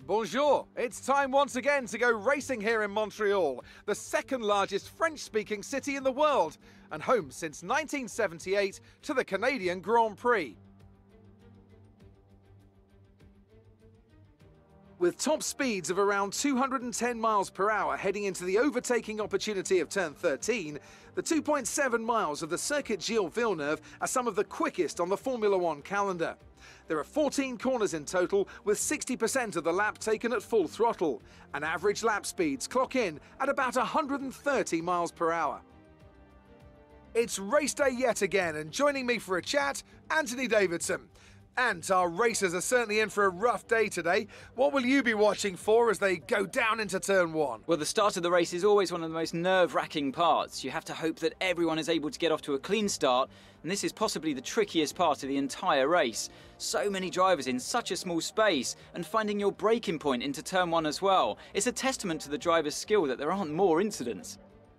Bonjour! It's time once again to go racing here in Montreal, the second largest French-speaking city in the world, and home since 1978 to the Canadian Grand Prix. With top speeds of around 210 miles per hour heading into the overtaking opportunity of turn 13, the 2.7 miles of the Circuit Gilles Villeneuve are some of the quickest on the Formula One calendar. There are 14 corners in total, with 60% of the lap taken at full throttle, and average lap speeds clock in at about 130 miles per hour. It's race day yet again, and joining me for a chat, Anthony Davidson. And our racers are certainly in for a rough day today. What will you be watching for as they go down into turn one? Well, the start of the race is always one of the most nerve-wracking parts. You have to hope that everyone is able to get off to a clean start, and this is possibly the trickiest part of the entire race. So many drivers in such a small space, and finding your braking point into turn one as well. It's a testament to the driver's skill that there aren't more incidents.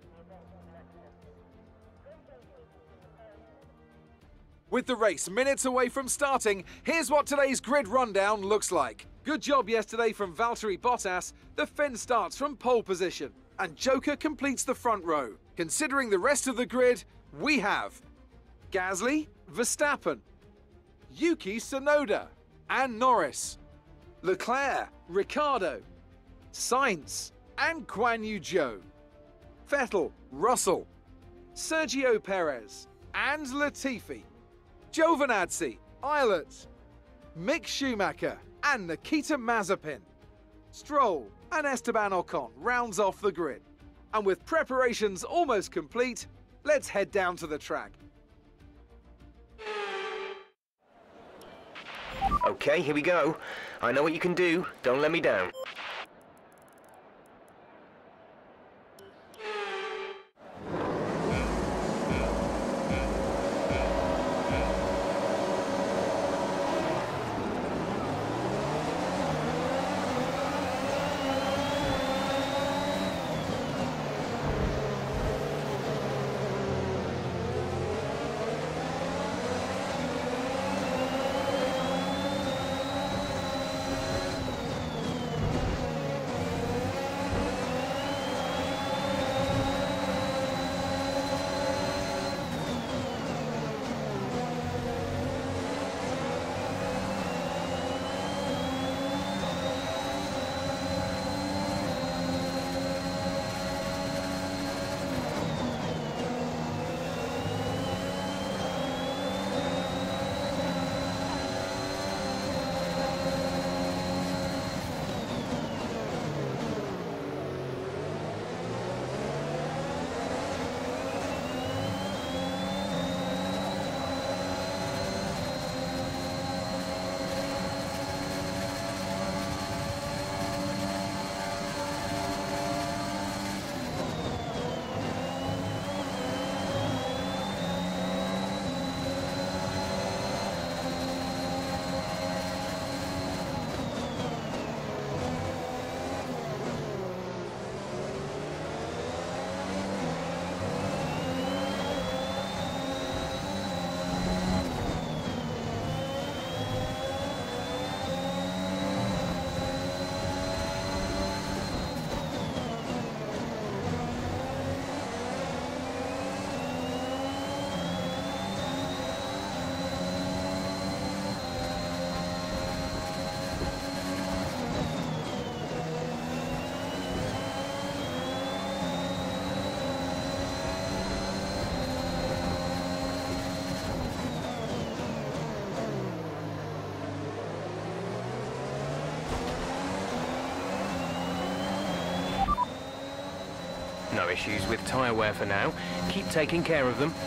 With the race minutes away from starting, here's what today's grid rundown looks like. Good job yesterday from Valtteri Bottas. The Finn starts from pole position, and Joker completes the front row. Considering the rest of the grid, we have Gasly, Verstappen, Yuki Tsunoda, and Norris, Leclerc, Ricciardo, Sainz, and Guan Yu Zhou, Vettel, Russell, Sergio Perez, and Latifi, Giovinazzi, Eilert, Mick Schumacher, and Nikita Mazepin. Stroll and Esteban Ocon rounds off the grid. And with preparations almost complete, let's head down to the track. Okay, here we go. I know what you can do. Don't let me down. No issues with tyre wear for now. Keep taking care of them.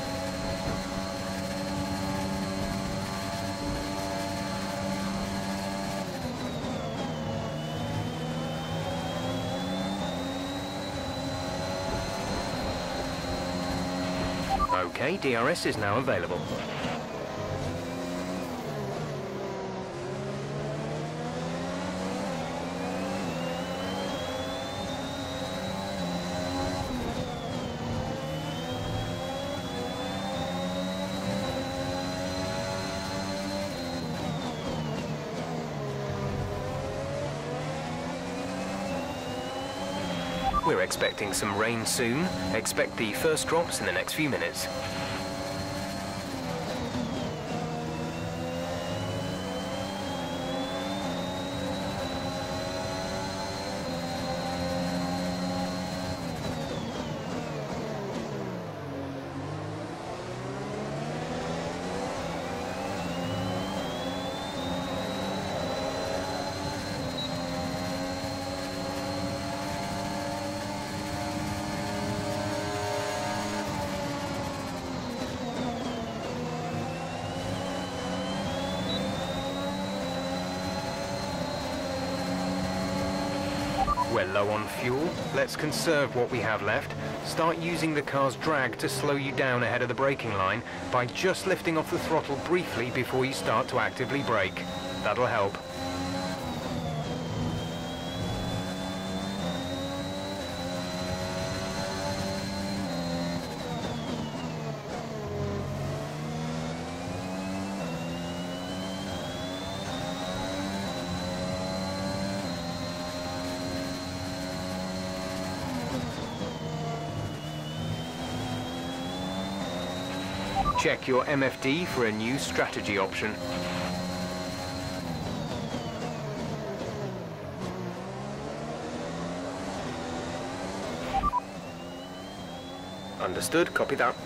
Okay, DRS is now available. We're expecting some rain soon. Expect the first drops in the next few minutes. We're low on fuel. Let's conserve what we have left. Start using the car's drag to slow you down ahead of the braking line by just lifting off the throttle briefly before you start to actively brake. That'll help. Check your MFD for a new strategy option. Understood, copy that.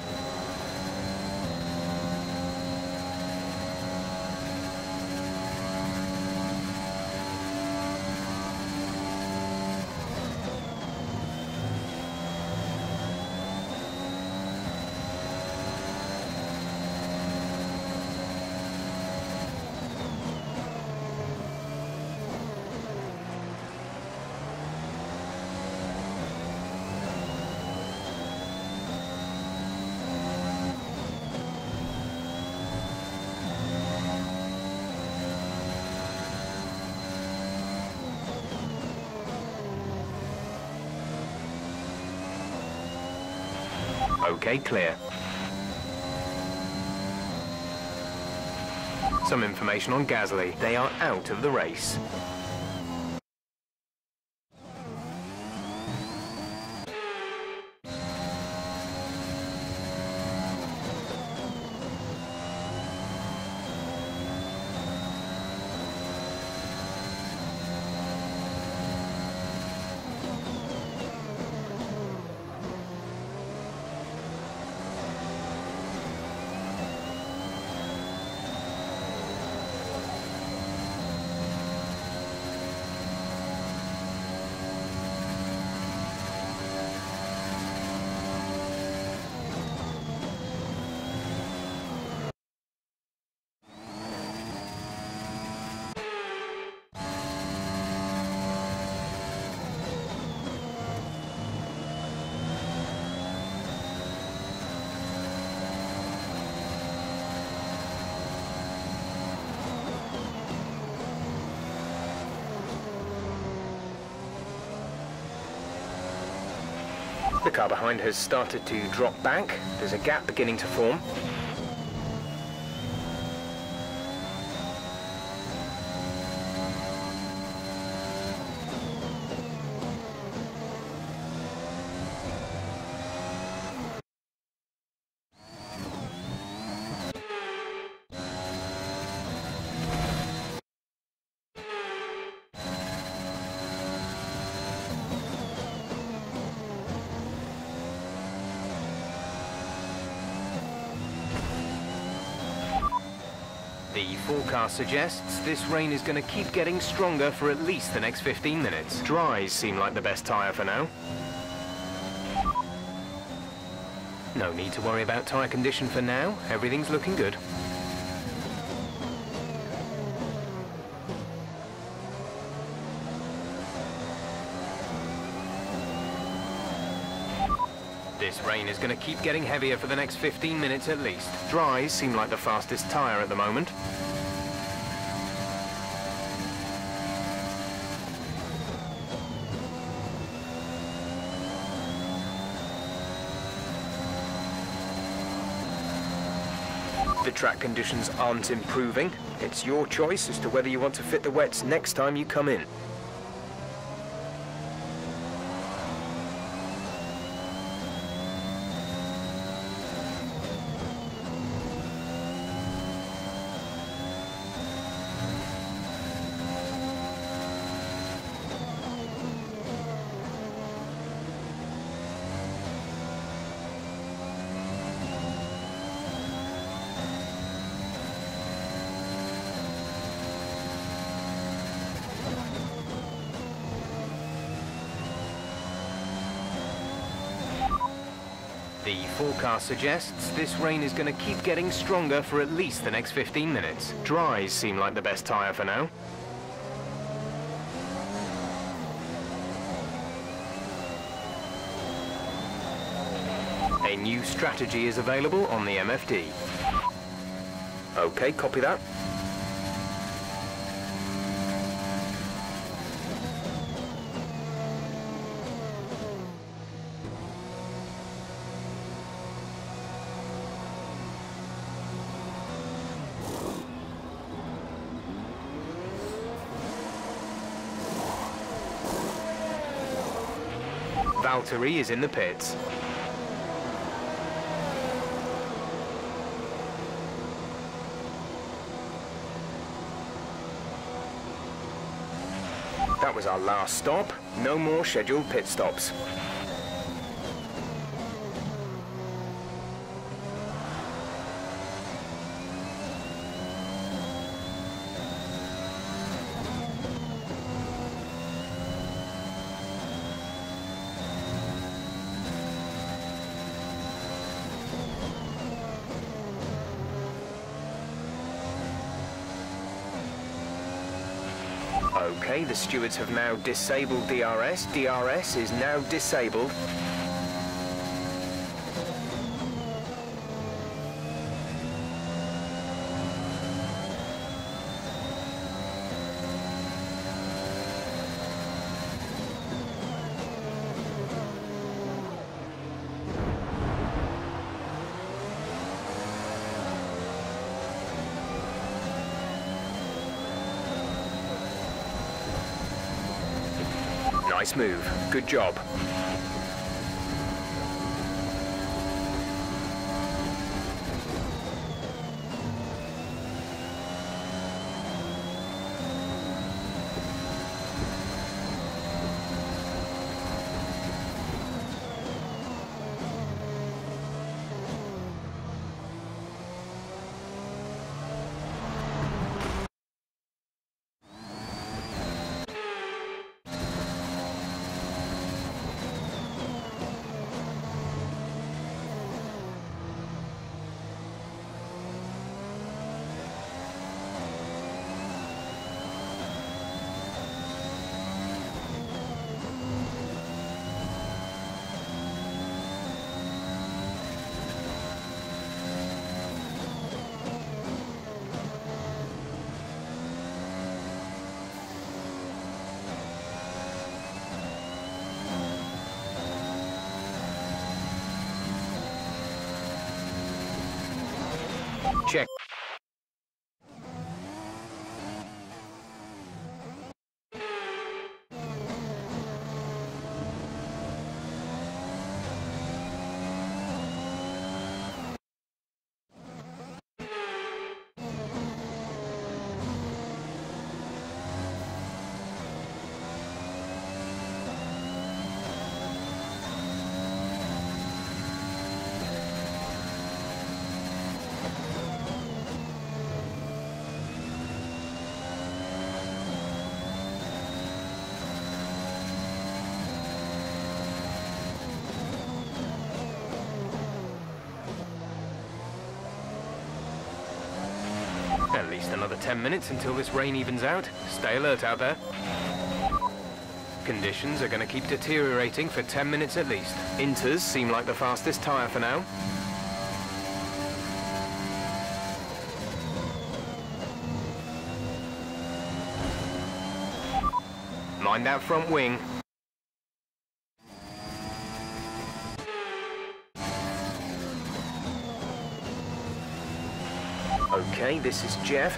Okay, clear. Some information on Gasly. They are out of the race. The car behind has started to drop back. There's a gap beginning to form. The forecast suggests this rain is going to keep getting stronger for at least the next 15 minutes. Dries seem like the best tyre for now. No need to worry about tyre condition for now. Everything's looking good. This rain is going to keep getting heavier for the next 15 minutes at least. Dries seem like the fastest tyre at the moment. The track conditions aren't improving. It's your choice as to whether you want to fit the wets next time you come in. The forecast suggests this rain is going to keep getting stronger for at least the next 15 minutes. Dries seem like the best tyre for now. A new strategy is available on the MFD. Okay, copy that. Valtteri is in the pits. That was our last stop. No more scheduled pit stops. Okay, the stewards have now disabled DRS. DRS is now disabled. Nice move. Good job. Check. At least another 10 minutes until this rain evens out. Stay alert out there. Conditions are going to keep deteriorating for 10 minutes at least. Inters seem like the fastest tyre for now. Mind that front wing. Okay, this is Jeff.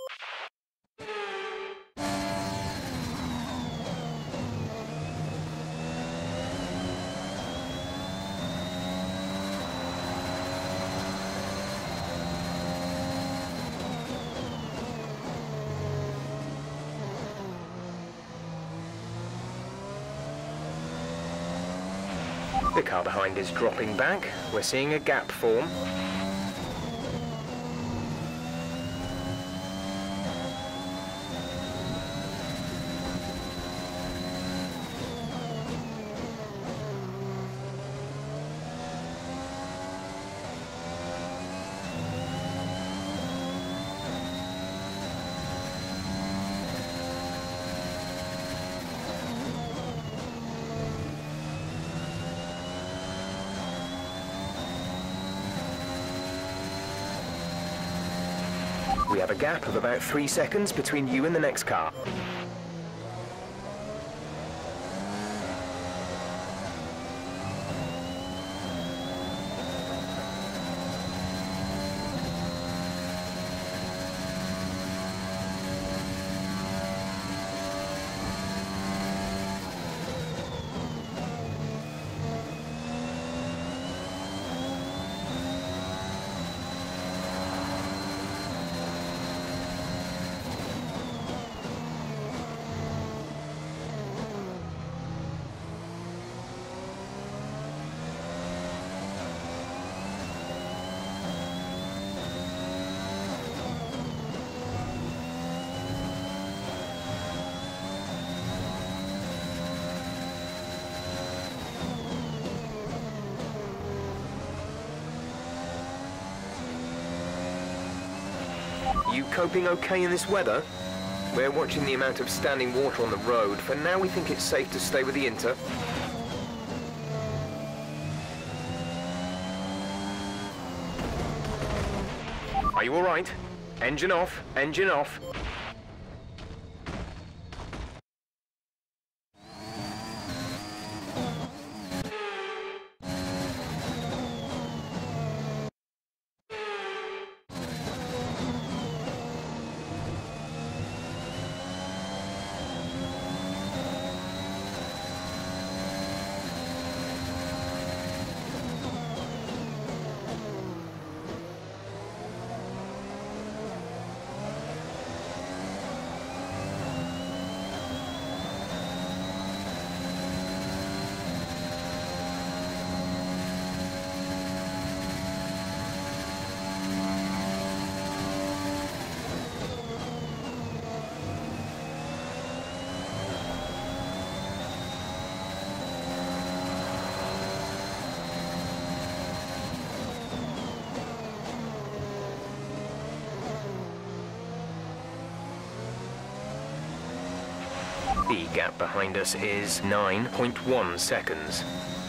The car behind is dropping back. We're seeing a gap form. have a gap of about 3 seconds between you and the next car. You coping okay in this weather? We're watching the amount of standing water on the road. For now, we think it's safe to stay with the Inter. Are you all right? Engine off, engine off. The gap behind us is 9.1 seconds.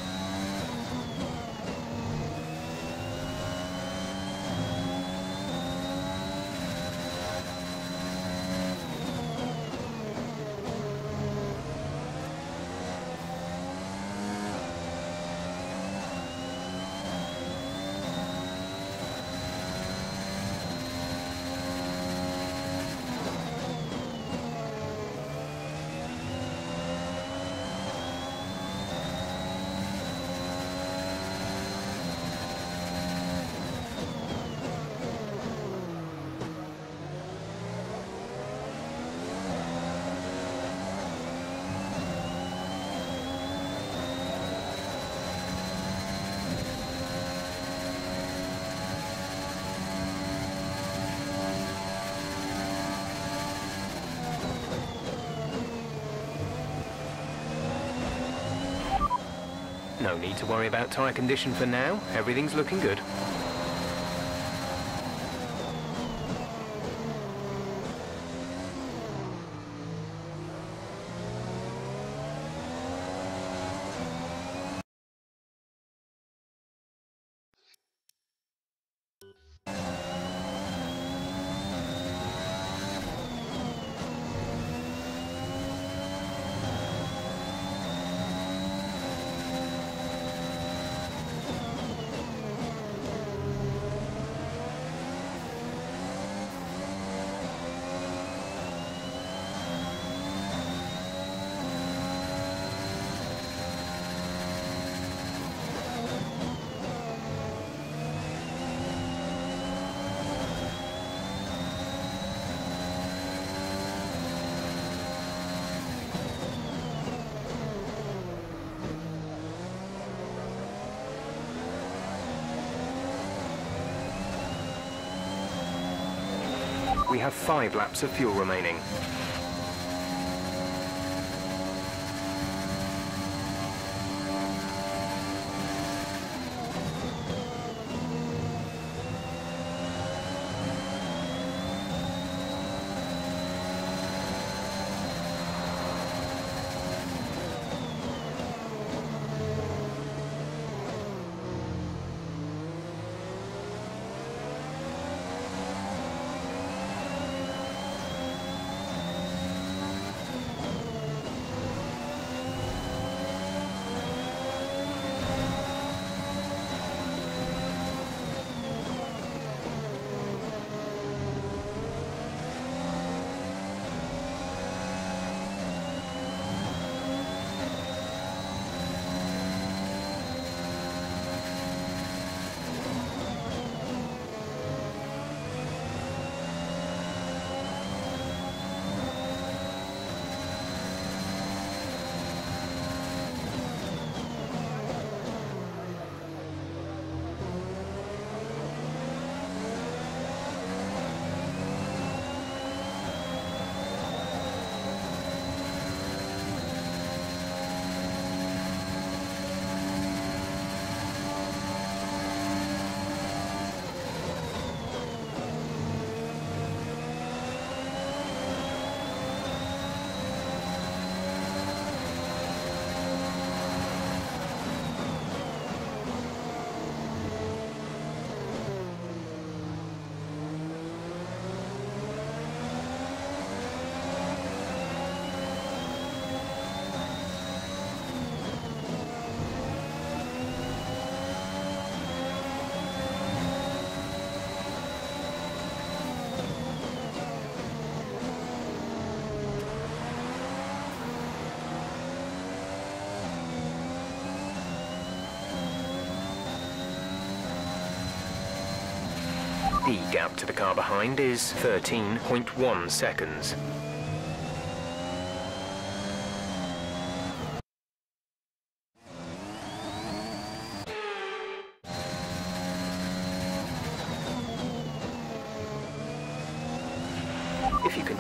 No need to worry about tyre condition for now. Everything's looking good. We have 5 laps of fuel remaining. The gap to the car behind is 13.1 seconds. If you can...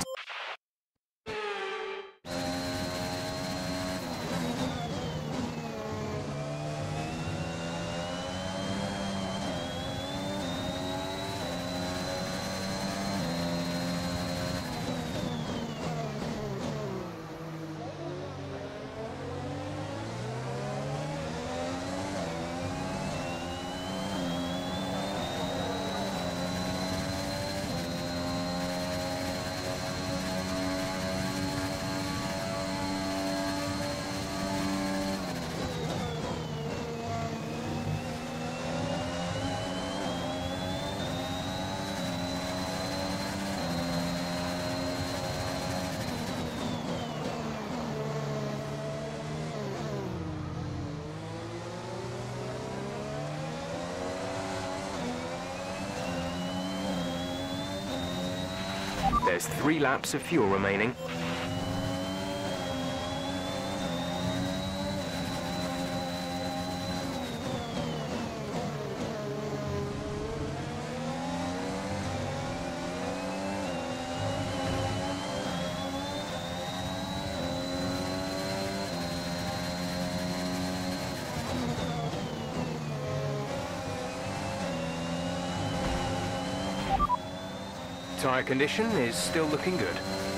There's 3 laps of fuel remaining. Tyre condition is still looking good.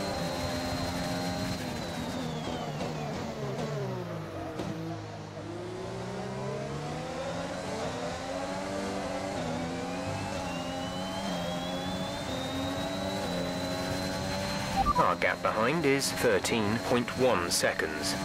Our gap behind is 13.1 seconds.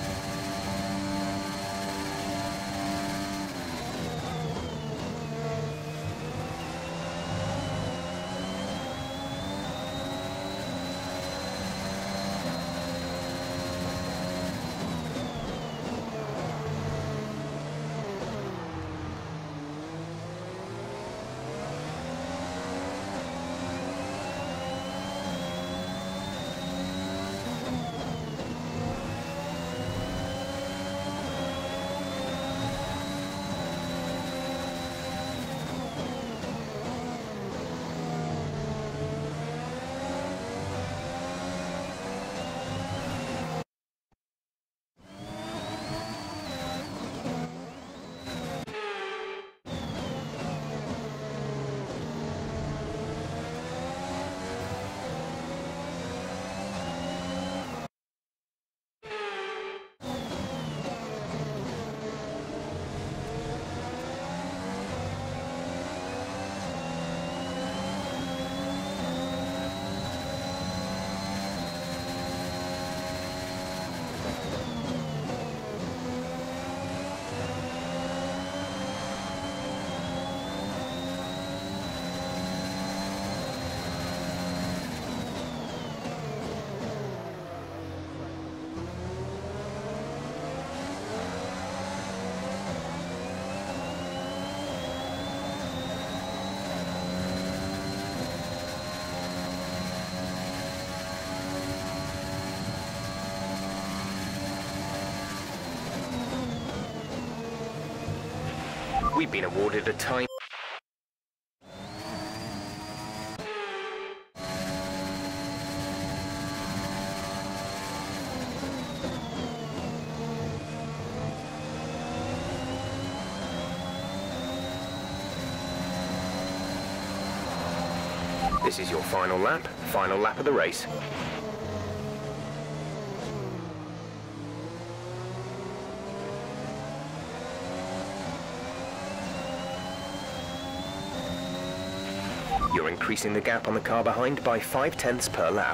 We've been awarded a time. This is your final lap of the race. You're increasing the gap on the car behind by 0.5 per lap.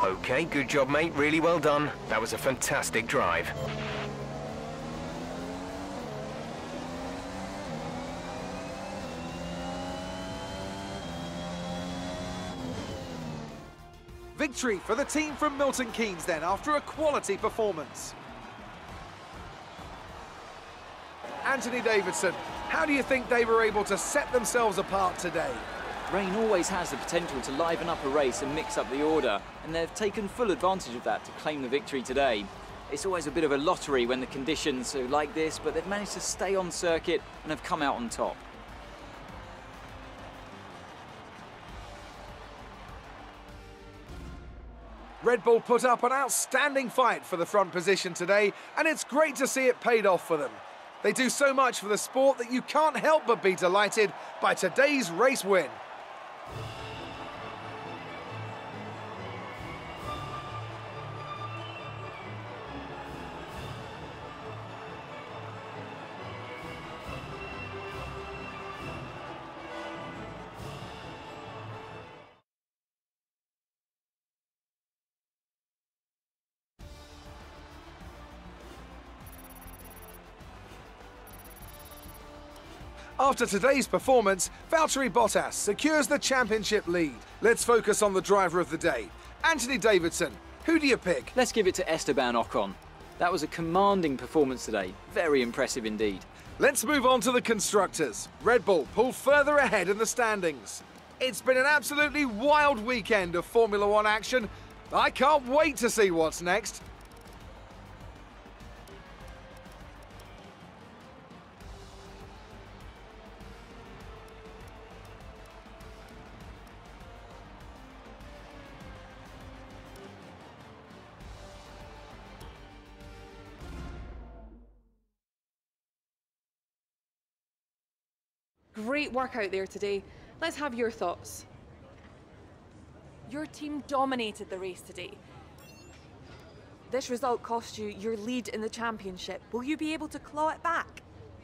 Okay, good job, mate. Really well done. That was a fantastic drive. Victory for the team from Milton Keynes then, after a quality performance. Anthony Davidson, how do you think they were able to set themselves apart today? Rain always has the potential to liven up a race and mix up the order, and they've taken full advantage of that to claim the victory today. It's always a bit of a lottery when the conditions are like this, but they've managed to stay on circuit and have come out on top. Red Bull put up an outstanding fight for the front position today, and it's great to see it paid off for them. They do so much for the sport that you can't help but be delighted by today's race win. After today's performance, Valtteri Bottas secures the championship lead. Let's focus on the driver of the day, Anthony Davidson. Who do you pick? Let's give it to Esteban Ocon. That was a commanding performance today. Very impressive indeed. Let's move on to the constructors. Red Bull pull further ahead in the standings. It's been an absolutely wild weekend of Formula One action. I can't wait to see what's next. Great work out there today. Let's have your thoughts. Your team dominated the race today. This result cost you your lead in the championship. Will you be able to claw it back?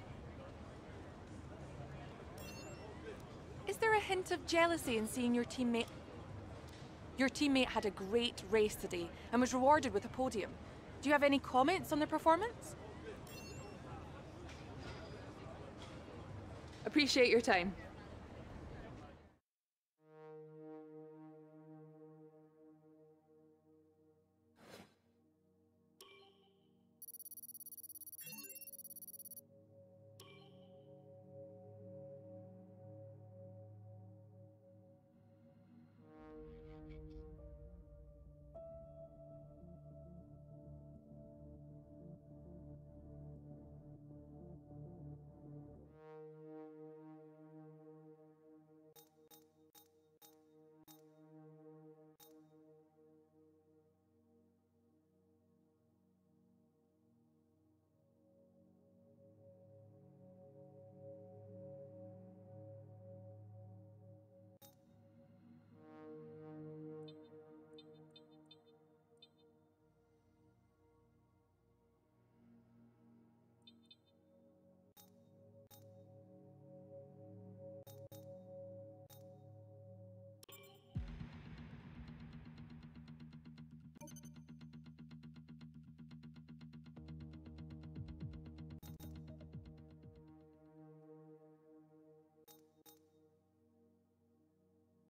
Is there a hint of jealousy in seeing your teammate? Your teammate had a great race today and was rewarded with a podium. Do you have any comments on their performance? Appreciate your time.